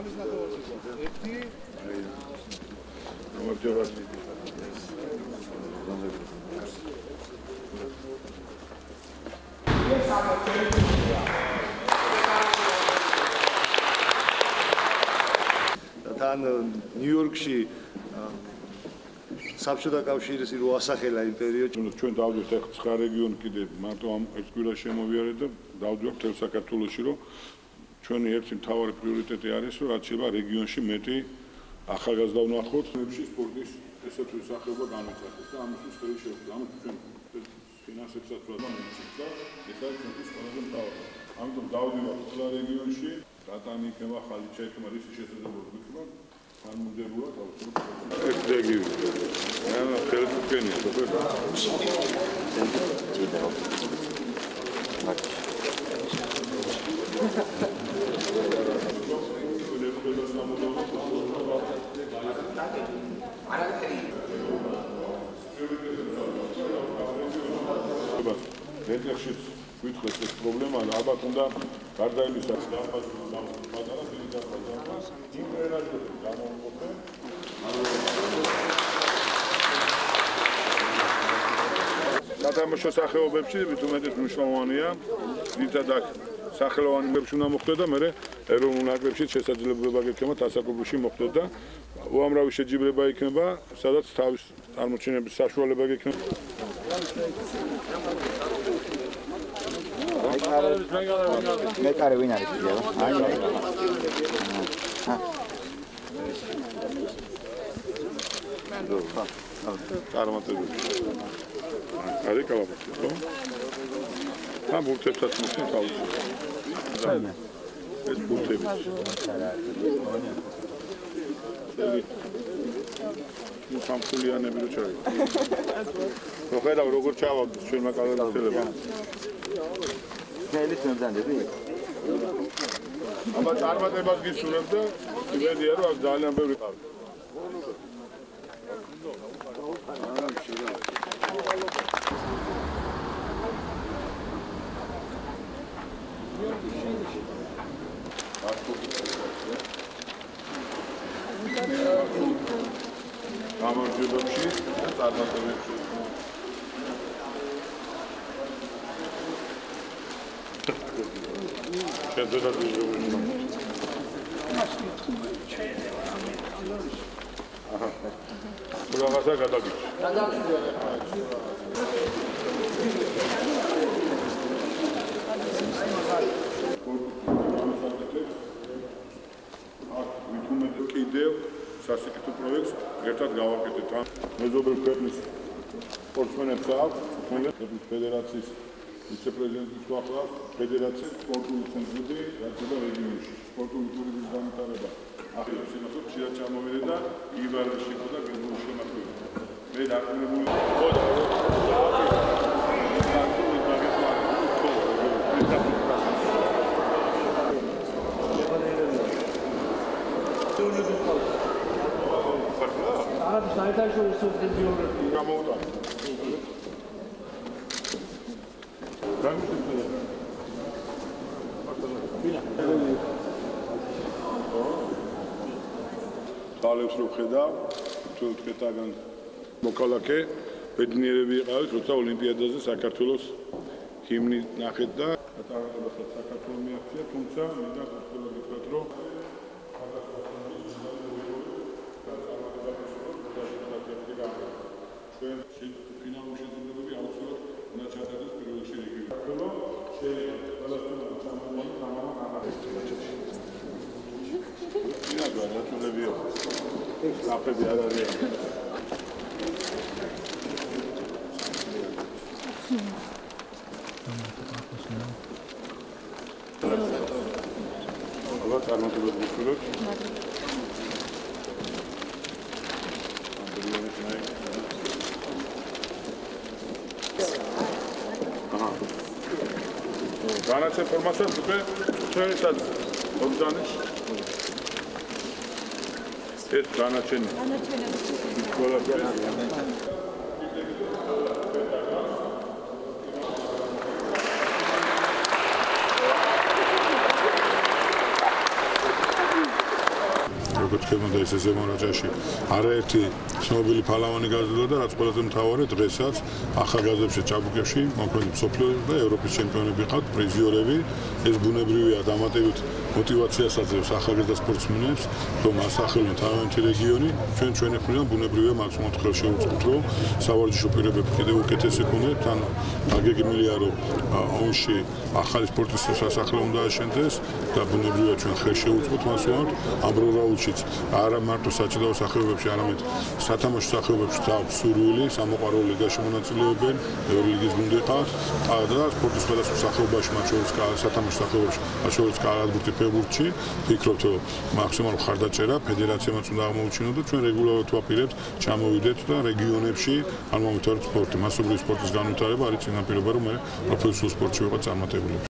თან ნიუ-იორკში საბჭოთა კავშირის რო ასახელა იმ პერიოდში ჩვენ დავდივართ ახ 9 რეგიონი კიდე მარტო ამ ერთ კვირაში შემოვიარეთ და დავდივართ მთელ საქართველოში რომ ჩვენი ერთი მთავარი პრიორიტეტი არის რომ რაც შეიძლება რეგიონში მეტი ახალგაზრდა ვნახოთ სპორტის ესეთი სახეობა განვითარდეს და ამისთვის ხელი შეუძლია ამიტომ ჩვენ ფინანსებსაც ვადამოწმებთ და ეს არის ჩვენთვის ყველაზე მთავარი ამიტომ დავდივართ ყველა რეგიონში რატანი იქნება ხალიჩა იქნება რისი შესაძლებლობა გვიქნება განმდებოდა თავისუფლად ეს რეგიონი ანუ ხელფუქენია სოფერდა რეგიონში ვითხრეს ეს პრობლემა და ალბათ უნდა გარდაივლისას დააფასოს პატარა ბიზნესს იმერაჟები გამოვყოფენ სათამაშო სახეობებში მithumetes მნიშვნელოვანია ძირითადად სახელოვანი მებში უნდა მოხდეს და მე ეროვნულ ნაკრებში შესაძლებლობა გექნება დასაკობებში მოხდეს და უამრავი შეჯიბრება იქნება სადაც თავის წარმოჩენების საშუალება გექნება მეკარე ვინ არის კიდევ? აი. წარმატებული. არის კალაპაკი, ხო? ამ ბურთებსაც მოხდა თავის. ეს ბურთები. სამფულიანები რო ჩაი. მოხდა როგორ ჩავაგდოს ჩვენმა კალაპაკელებმა. ნელის მომძანდები? აბა წარმატებას გისურვებ და იმედია რომ აქ ძალიან ბევრი ყავს. გამარჯვებებში და წარმატებებში. Şeddeler diyeceğim. Aha. Buraya kadar git. კიდევ სასიკეთო პროექტს ერთად გავაკეთეთ ამ მეზობელ ქვეყნის სპორტსმენებს აქვს ქვეყნის ფედერაციის ვიცე-პრეზიდენტის ახლა ფედერაციის სპორტული ცენტრები რათა რეგიონში სპორტული ტურიზმის განვითარება ახლა შემოსულ ხშირად ჩამოვიდე და იბარში და გენუში შემოხვედი მე დაკნებული ხოდა თვალებს რო ხედავ, თუ თქვენთან მოკალაკე ბედნიერები იყავით, როცა ოლიმპიადაზე საქართველოს ჰიმნი ნახეთ და ატარებასაც საქართველოს მიაღწია, თუმცა მინდა ხოლმე გითხრათ, რომ ჩვენ ფინალურ შეჯიბრებები აუცილებლად უნდა ჩატარდეს პირველში რეგიონში. შეიძლება ყველასთვის ჩამოვიდეს ამამა გამარჯვება. ინაგა ნაცნობია. საფები არ არის. აბა წარმატებები გისურვებთ. განაცხადე ფორმაციას უკვე ჩვენსაც ორგანიზ ეს განაჩენი ყველაფერი საფეხბურთო და ეს ზემონაჭაში არაერთი ცნობილი ფალავანი გაძლიერდა და რაც ყველაზე მთავარი დღესაც ახალგაზრდებში ჭაბუკებში მოქმედი მსოფლიო და ევროპის ჩემპიონები ყავთ პრიზიორები ეს ბუნებრივია დამატებით мотивაციას აძლევს ახალგაზრდა სპორტსმენებს რომ ასახელონ თავიანთი რეგიონი ჩვენი მხრიდან ბუნებრივია მაქსიმალურად ხელშეუწყოთ რომ სავარჯიშო პირობები კიდევ უკეთესი ქონდეთ თან დაგეგმილია რომ ომში ახალი სპორტის სასახლე უნდა აშენდეს და ბუნებრივია ჩვენ ხელშეუწყოთ მასწავლად ამბროლაულშიც არა მარტო საჭიდაო სახეობებში არამედ სათამაშო სახეობებში თავის სურვილი სამოყვარულო ლიგაში მონაწილეობენ ევროლიგის გუნდი ყავთ და სპორტის სხვადასხვა სახეობაში მათ შორის სათამაშო სახეობებში მათ შორის კალათბურთი ფეხბურთში ვფიქრობთ რომ მაქსიმალურ ხარდაჭერა ფედერაციამაც უნდა აღმოუჩინოთ და ჩვენ რეგულარულად ვაპირებთ ჩამოვიდეთ და რეგიონებში არ მომვითაროთ სპორტი მასობრივი სპორტის განვითარება არის წინაპირობა რომ მე პროფესიულ სპორტში ვიყო წარმატებული